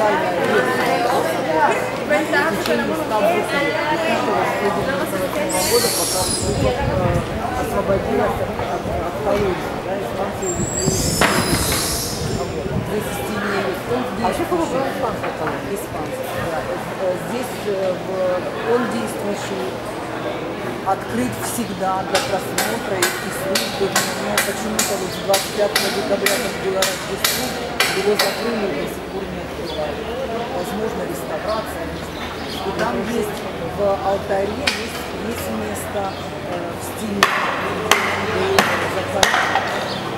официальная версия. В течение 108 года, пока освободилась от колонии, да, испанцы увезли. Здесь а что было испанская колония? Испанская, да. Здесь он действующий, открыт всегда для просмотра и службы, но почему-то вот 25 декабря, как было Рождество, его закрыли и до сих пор не открывали. Возможно, реставрация, не знаю. И там есть в алтаре есть место в стиле